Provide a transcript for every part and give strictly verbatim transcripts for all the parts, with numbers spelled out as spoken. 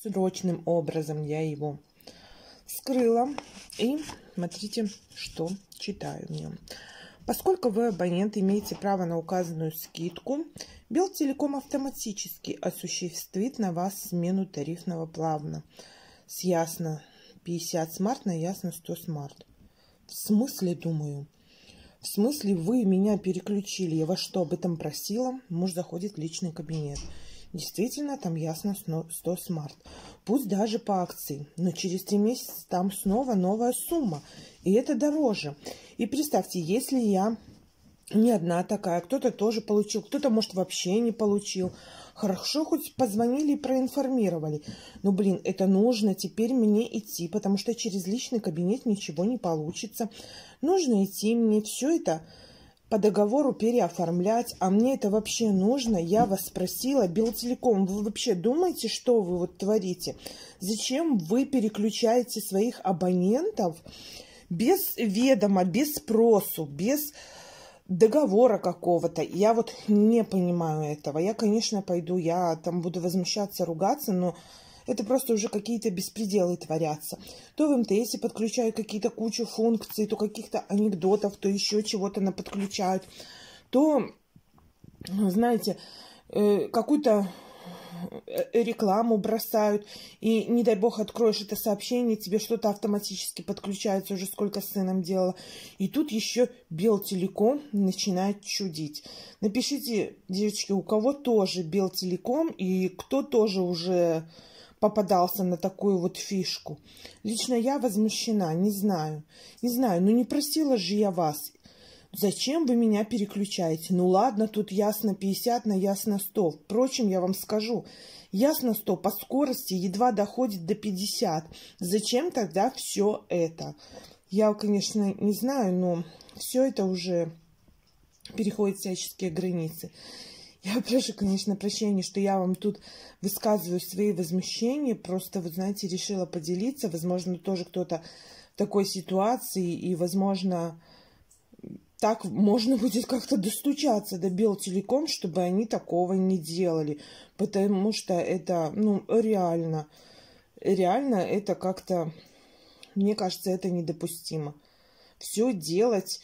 срочным образом я его вскрыла. И смотрите, что читаю в нем. Поскольку вы, абонент, имеете право на указанную скидку, Белтелеком автоматически осуществит на вас смену тарифного плана с Ясно пятьдесят смарт на Ясно сто смарт. В смысле, думаю? В смысле, вы меня переключили? Я вас что, об этом просила? Муж заходит в личный кабинет. Действительно, там Ясно сто смарт. Пусть даже по акции. Но через три месяца там снова новая сумма. И это дороже. И представьте, если я не одна такая, кто-то тоже получил, кто-то, может, вообще не получил. Хорошо, хоть позвонили и проинформировали. Но, блин, это нужно теперь мне идти, потому что через личный кабинет ничего не получится. Нужно идти мне все это по договору переоформлять. А мне это вообще нужно? Я вас спросила, Белтелеком, вы вообще думаете, что вы вот творите? Зачем вы переключаете своих абонентов без ведома, без спросу, без договора какого-то? Я вот не понимаю этого. Я, конечно, пойду, я там буду возмущаться, ругаться, но это просто уже какие-то беспределы творятся. То в эм тэ эсе подключают какие-то кучу функций, то каких-то анекдотов, то еще чего-то наподключают, то, знаете, какую-то рекламу бросают, и, не дай бог, откроешь это сообщение, тебе что-то автоматически подключается, уже сколько с сыном делала. И тут еще Белтелеком начинает чудить. Напишите, девочки, у кого тоже Белтелеком, и кто тоже уже попадался на такую вот фишку. Лично я возмущена, не знаю. Не знаю, ну не просила же я вас. Зачем вы меня переключаете? Ну ладно, тут Ясно пятьдесят на Ясно сто. Впрочем, я вам скажу, Ясно сто по скорости едва доходит до пятидесяти. Зачем тогда все это? Я, конечно, не знаю, но все это уже переходит всяческие границы. Я прошу, конечно, прощения, что я вам тут высказываю свои возмущения. Просто, вы знаете, решила поделиться. Возможно, тоже кто-то в такой ситуации. И, возможно, так можно будет как-то достучаться до Белтелеком, чтобы они такого не делали. Потому что это, ну, реально, реально это как-то, мне кажется, это недопустимо. Все делать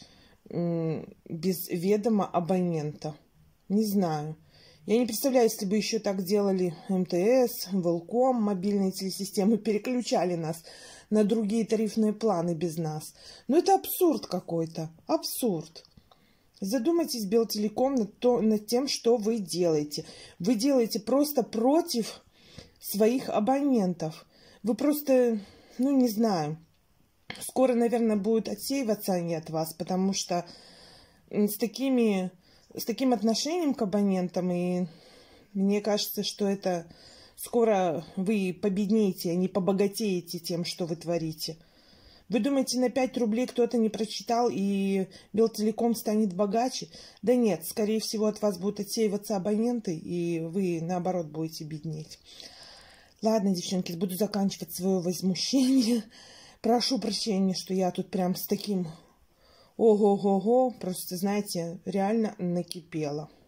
без ведома абонента. Не знаю. Я не представляю, если бы еще так делали эм тэ эс, Велком, мобильные телесистемы, переключали нас на другие тарифные планы без нас. Но это абсурд какой-то. Абсурд. Задумайтесь, Белтелеком, над, то, над тем, что вы делаете. Вы делаете просто против своих абонентов. Вы просто, ну не знаю, скоро, наверное, будут отсеиваться они от вас, потому что с такими... с таким отношением к абонентам, и мне кажется, что это скоро вы победнеете, а не побогатеете тем, что вы творите. Вы думаете, на пять рублей кто-то не прочитал, и Белтелеком станет богаче? Да нет, скорее всего, от вас будут отсеиваться абоненты, и вы, наоборот, будете беднеть. Ладно, девчонки, буду заканчивать свое возмущение. Прошу прощения, что я тут прям с таким... Ого-го-го, просто, знаете, реально накипело.